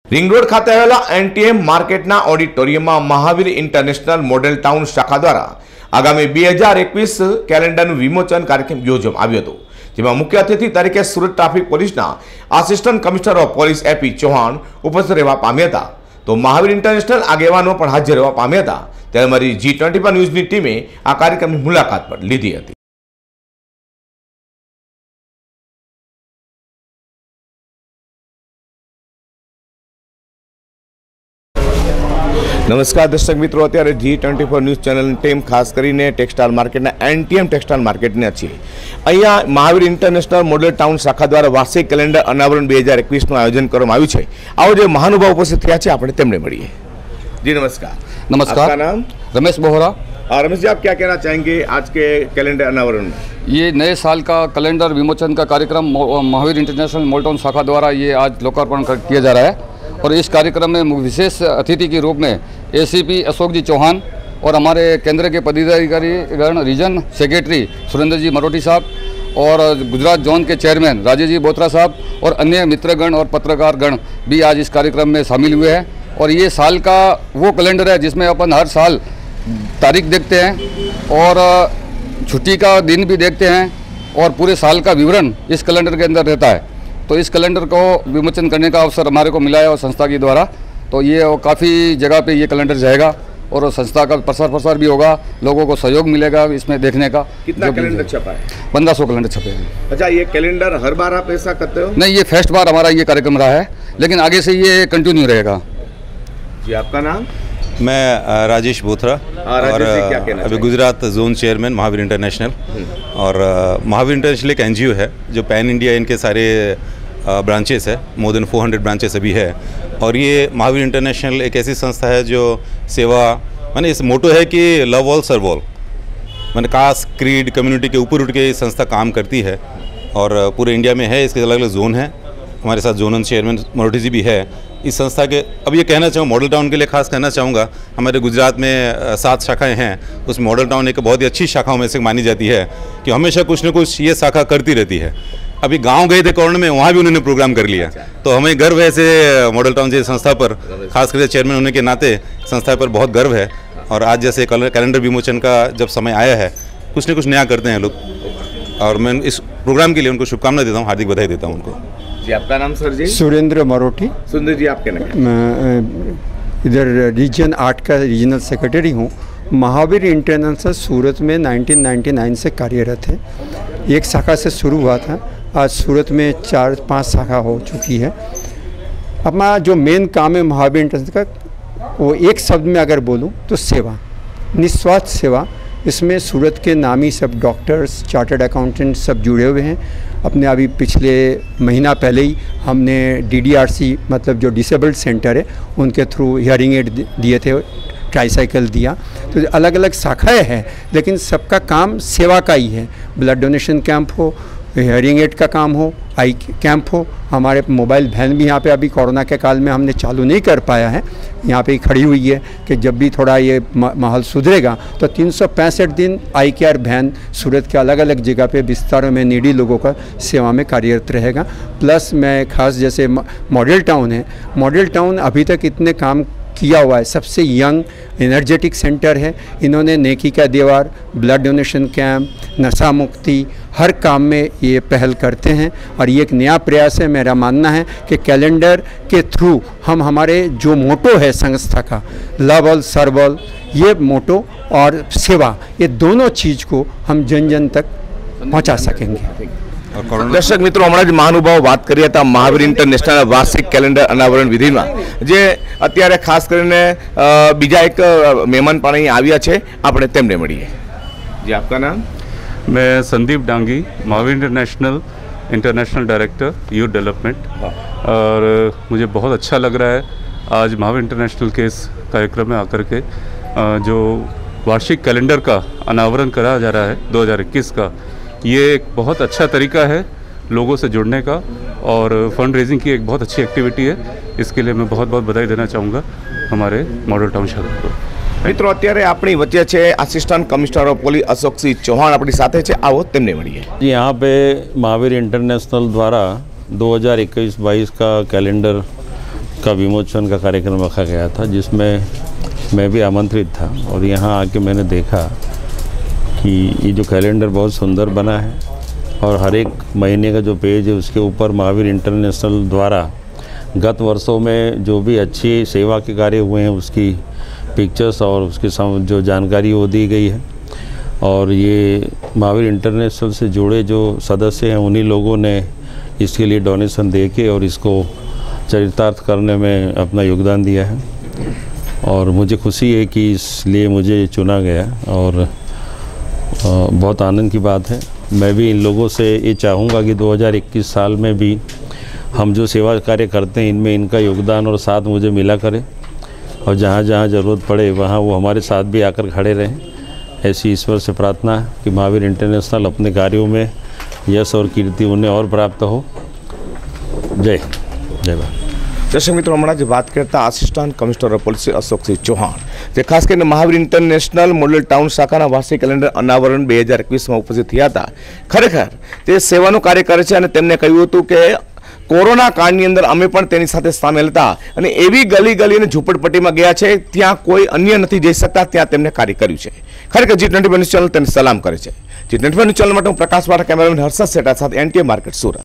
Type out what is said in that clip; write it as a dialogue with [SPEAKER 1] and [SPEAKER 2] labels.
[SPEAKER 1] Ring road खाते आवेला NTM मार्केटना ऑडिटोरियमમાં મહાવીર ઇન્ટરનેશનલ મોડેલ ટાઉન શાખા દ્વારા આગામી 2021 કેલેન્ડરનું વિમોચન કાર્યક્રમ યોજવામાં આવ્યો હતો, જેમાં મુખ્ય અતિથિ તરીકે સુરત ટ્રાફિક પોલીસના assistant commissioner of police AP Chauhan ઉપસ્થિત રહેવા પામ્યા હતા, તો મહાવીર ઇન્ટરનેશનલ આગેવાનો પણ હાજર રહેવા પામ્યા હતા। ત્યારે અમારી G25 ન્યૂઝની ટીમે આ કાર્યક્રમની મુલાકાત પણ લીધી હતી। नमस्कार दर्शक मित्रों, अत्यारे G24 न्यूज चैनल टीम खास करीने टेक्सटाइल मार्केटना एनटीएम टेक्सटाइल मार्केटने छे। अहींया महावीर इंटरनेशनल मॉडल टाउन शाखा द्वारा वार्षिक कैलेंडर अनावरण 2021 નું आयोजन કરવામાં આવ્યું છે। आओ जो महानुभाव उपस्थित થયા છે આપણે તેમને મળીએ। जी नमस्कार।
[SPEAKER 2] नमस्कार।
[SPEAKER 1] आपका नाम?
[SPEAKER 2] रमेश बोहरा।
[SPEAKER 1] रमेश जी, आप क्या कहना चाहेंगे आज के कैलेंडर अनावरण में?
[SPEAKER 2] ये नए साल का कैलेंडर विमोचन का कार्यक्रम महावीर इंटरनेशनल मॉडल टाउन शाखा द्वारा ये आज लोकार्पण किया जा रहा है, और इस कार्यक्रम में विशेष अतिथि के रूप में एसीपी अशोक जी चौहान और हमारे केंद्र के पदाधिकारीगण, रीजन सेक्रेटरी सुरेंद्र जी मरोटी साहब और गुजरात जोन के चेयरमैन राजेश जी बोत्रा साहब और अन्य मित्रगण और पत्रकारगण भी आज इस कार्यक्रम में शामिल हुए हैं। और ये साल का वो कैलेंडर है जिसमें अपन हर साल तारीख देखते हैं और छुट्टी का दिन भी देखते हैं और पूरे साल का विवरण इस कैलेंडर के अंदर रहता है। तो इस कैलेंडर को विमोचन करने का अवसर हमारे को मिला है और संस्था के द्वारा, तो ये काफ़ी जगह पे ये कैलेंडर जाएगा और संस्था का प्रसार भी होगा, लोगों को सहयोग मिलेगा इसमें देखने का।
[SPEAKER 1] कितना कैलेंडर छपा है?
[SPEAKER 2] 1500 कैलेंडर छपे हैं।
[SPEAKER 1] अच्छा, ये कैलेंडर हर बार आप ऐसा करते हो?
[SPEAKER 2] नहीं, ये फर्स्ट बार हमारा ये कार्यक्रम रहा है, लेकिन आगे से ये कंटिन्यू रहेगा।
[SPEAKER 1] जी, आपका नाम?
[SPEAKER 3] मैं राजेश बोत्रा और अभी Gujarat zone chairman Mahavir international. और महावीर इंटरनेशनल एक एनजीओ है जो पैन इंडिया इनके सारे ब्रांचेस है, मोर देन 400 ब्रांचेस अभी है। और ये महावीर इंटरनेशनल एक ऐसी संस्था है जो सेवा, माने इस मोटो है कि लव ऑल सर्व ऑल, माने कास्ट क्रीड कम्युनिटी के ऊपर उठ के ये संस्था काम करती है और पूरे इंडिया में है। इसके अलग अलग जोन है, हमारे साथ जोनल चेयरमैन मरोटी जी भी है इस संस्था के। अब ये कहना चाहूँ मॉडल टाउन के लिए खास कहना चाहूँगा, हमारे गुजरात में 7 शाखाएं हैं, उसमें मॉडल टाउन एक बहुत ही अच्छी शाखाओं में से मानी जाती है कि हमेशा कुछ न कुछ ये शाखा करती रहती है। अभी गांव गए थे कोरोना में, वहाँ भी उन्होंने प्रोग्राम कर लिया, तो हमें गर्व है ऐसे मॉडल टाउन जैसी संस्था पर, खास करके चेयरमैन होने के नाते संस्था पर बहुत गर्व है। और आज जैसे कैलेंडर विमोचन का जब समय आया है, कुछ न कुछ नया करते हैं लोग, और मैं इस प्रोग्राम के लिए उनको शुभकामनाएं देता हूँ, हार्दिक बधाई देता हूँ उनको।
[SPEAKER 1] जी, आपका नाम सर जी?
[SPEAKER 4] सुरेंद्र मरोटी।
[SPEAKER 1] सुंदर जी, आपके नाम?
[SPEAKER 4] इधर रीजन 8 का रीजनल सेक्रेटरी हूँ। महावीर इंटरनेशनल सूरत में 1999 से कार्यरत है। एक शाखा से शुरू हुआ था, आज सूरत में 4-5 शाखा हो चुकी है। अपना जो मेन काम है महावीर इंटरनेशनल का, वो एक शब्द में अगर बोलूँ तो सेवा, निस्वार्थ सेवा। इसमें सूरत के नामी सब डॉक्टर्स, चार्टर्ड अकाउंटेंट सब जुड़े हुए हैं। अपने अभी पिछले महीना पहले ही हमने DDRC मतलब जो डिसेबल्ड सेंटर है उनके थ्रू हियरिंग एड दिए थे, ट्राईसाइकिल दिया। तो अलग अलग शाखाएं हैं, लेकिन सबका काम सेवा का ही है। ब्लड डोनेशन कैंप हो, हियरिंग एड का काम हो, आई कैंप हो। हमारे मोबाइल वैन भी यहाँ पे अभी कोरोना के काल में हमने चालू नहीं कर पाया है, यहाँ पे ही खड़ी हुई है कि जब भी थोड़ा ये माहौल सुधरेगा तो 365 दिन आई केयर वैन सूरत के अलग अलग जगह पे विस्तारों में नीडी लोगों का सेवा में कार्यरत रहेगा। प्लस मैं खास जैसे मॉडल टाउन है, मॉडल टाउन अभी तक इतने काम किया हुआ है, सबसे यंग एनर्जेटिक सेंटर है। इन्होंने नेकी का दीवार, ब्लड डोनेशन कैंप, नशा मुक्ति, हर काम में ये पहल करते हैं। और ये एक नया प्रयास है। मेरा मानना है कि कैलेंडर के थ्रू हम हमारे जो मोटो है संस्था का, लव ऑल सर्व ऑल, ये मोटो और सेवा, ये दोनों चीज़ को हम जन जन तक पहुंचा सकेंगे।
[SPEAKER 1] दर्शक मित्रों, हमारा जो महानुभाव बात करिए था महावीर इंटरनेशनल वार्षिक कैलेंडर अनावरण विधि में, जे अत्यारे खास करीने बीजा एक मेहमान पण અહીં આવ્યા છે, આપણે તેમને મળીએ। जी, आपका नाम?
[SPEAKER 5] मैं Sandeep Dangi, Mahavir international director youth development. और मुझे बहुत अच्छा लग रहा है आज महावीर इंटरनेशनल के इस कार्यक्रम में आकर के जो वार्षिक कैलेंडर का अनावरण कराया जा रहा है 2021 का। ये एक बहुत अच्छा तरीका है लोगों से जुड़ने का और फंड रेजिंग की एक बहुत अच्छी एक्टिविटी है। इसके लिए मैं बहुत बहुत बधाई देना चाहूँगा हमारे मॉडल टाउन शाखा को।
[SPEAKER 1] मित्रों, अत्यारे अपनी वच्चे छे assistant commissioner of police Ashok Singh Chauhan अपनी साथे छे, आओ तेमने मळीए।
[SPEAKER 6] जी, यहाँ पे महावीर इंटरनेशनल द्वारा 2021-22 का कैलेंडर का विमोचन का कार्यक्रम रखा गया था, जिसमें मैं भी आमंत्रित था। और यहाँ आके मैंने देखा कि ये जो कैलेंडर बहुत सुंदर बना है और हर एक महीने का जो पेज है उसके ऊपर महावीर इंटरनेशनल द्वारा गत वर्षों में जो भी अच्छी सेवा के कार्य हुए हैं उसकी पिक्चर्स और उसके जो जानकारी वो दी गई है। और ये महावीर इंटरनेशनल से जुड़े जो सदस्य हैं उन्हीं लोगों ने इसके लिए डोनेशन दे के और इसको चरितार्थ करने में अपना योगदान दिया है। और मुझे खुशी है कि इसलिए मुझे चुना गया और बहुत आनंद की बात है। मैं भी इन लोगों से ये चाहूँगा कि 2021 साल में भी हम जो सेवा कार्य करते हैं इनमें इनका योगदान और साथ मुझे मिला करे और जहाँ जहाँ ज़रूरत पड़े वहाँ वो हमारे साथ भी आकर खड़े रहें। ऐसी ईश्वर से प्रार्थना है कि महावीर इंटरनेशनल अपने कार्यों में यश और कीर्ति उन्हें और प्राप्त हो। जय जय भारत।
[SPEAKER 1] दर्शक मित्रों, हमारा जो बात करता assistant commissioner of police Ashok Singh Chauhan જે ખાસ કરીને મહાવીર ઇન્ટરનેશનલ મોડેલ ટાઉન શાખાના વાર્ષિક કેલેન્ડર અનાવરણ 2021માં ઉપસ્થિત થયા હતા। ખરેખર તે સેવાનું કાર્ય કરે છે અને તેમને કહ્યું હતું કે કોરોના કાળની અંદર અમે પણ તેની સાથે સામેલ હતા અને એવી ગલી ગલી અને ઝૂંપડપટ્ટીમાં ગયા છે ત્યાં કોઈ અન્ય નથી જઈ શકતા, ત્યાં તેમને કાર્ય કર્યું છે। ખરેખર G20 ન્યૂઝ ચેનલ તેને સલામ કરે છે। G20 ન્યૂઝ ચેનલ માટે હું પ્રકાશ વાળા કેમેરામેન હર્ષદ સેટા સાથે NTA માર્કેટ સુરત।